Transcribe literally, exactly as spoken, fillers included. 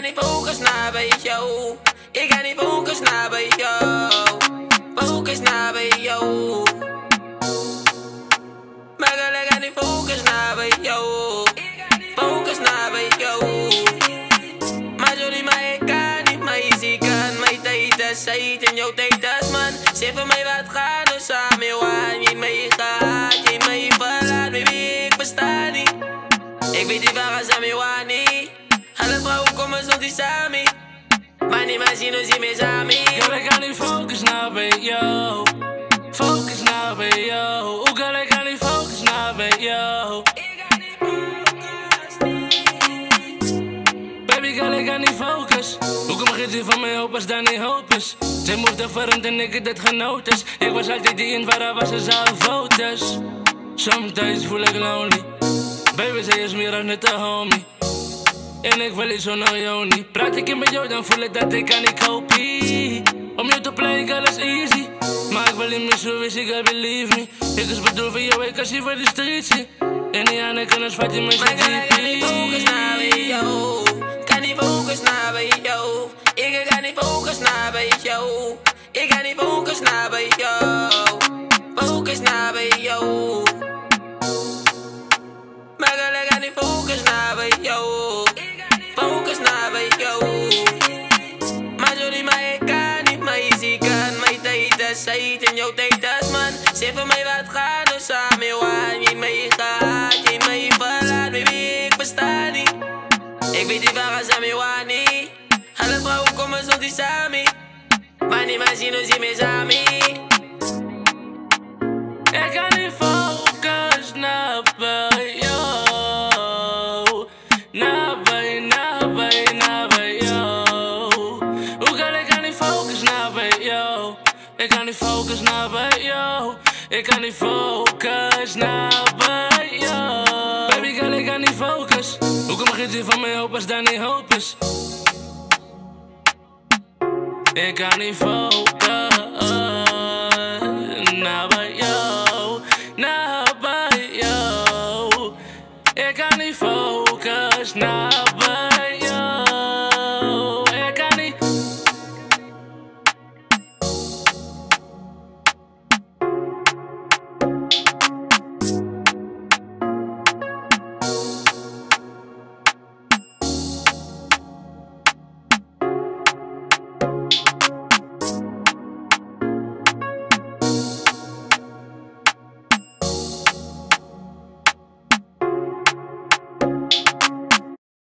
niet focus naar bij jou. Ik ga niet focus naar bij jou. Focus naar bij jou. Maar ik ga niet focus naar bij jou. Focus naar bij jou. Maar sorry, maar ik kan niet, maar je kan. Mijn tijd is tijd en jouw tijd is man. Zeg voor mij wat gaat, dus samen waan. Je mij gaat, je mij verlaat, baby, ik versta niet. Ik weet niet waar ze me waan niet. Alle vrouwen komen zo die samen. Wanneer maar zien, zie me samen. Girl, ik ga niet focus naar bij jou. Focus naar bij jou. Oeh, girl, ik ga niet focus naar bij jou. Baby girl, ik ga niet focus. Hoe kom ik je van mij op als dat niet hoop is? Zij moest veranderd en ik heb dat genoten. Ik was altijd die in waar was ze zelf foto's. Sometimes voel ik lonely. Baby, zij is meer dan net een homie. En ik wil iets zo naar jou niet. Praat ik in met jou, dan voel ik dat ik aan niet kopie. Om jou te play, girl, is easy. Maar ik wil niet meer zo wist, ik believe me. Ik is bedoeld voor jou, ik kan zien voor de streets. En die aan de kennis vat je me zo diep. Maar ik ga niet focus naar bij jou. Kan niet focus naar bij jou. Ik ga niet focus naar bij jou. Ik ga niet focus naar bij jou. Focus naar bij jou. Maar ik ga niet focus naar bij jou. Focus naar bij jou. Maar sorry, maar ik kan niet, maar je kan. Mijn tijd is tijd en jouw tijd is man. Zeg voor mij wat gaat, dus samen waan. Je mij gaat, je mij verlaat, baby, ik versta niet. Ik weet niet waar ze me waan niet. Alle vrouwen komen zo die samen. Wanneer maar zien, zie me samen. Ik ga niet focus naar bij jou. Naar bij, naar bij, naar bij jou. Hoe kan ik ga niet focus naar bij jou? Ik ga niet focus naar bij jou. Ik ga niet focus naar bij jou. Baby girl, ik ga niet focus. Hoe kom ik je van mij op als dat niet hoop is? Ik ga niet focus naar bij jou, naar bij jou. Ik ga niet focus naar